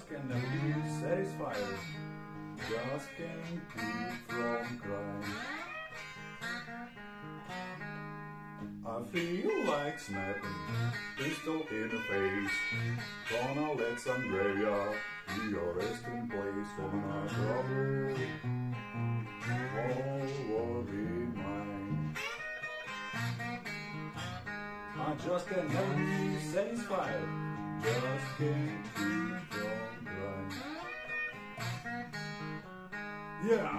can never be satisfied. Just can't keep from crying. I feel like snapping, pistol in the face. Gonna Alexandria be your resting place for my brother. All will be mine. I just can never be satisfied. Just can't keep from crying. Yeah.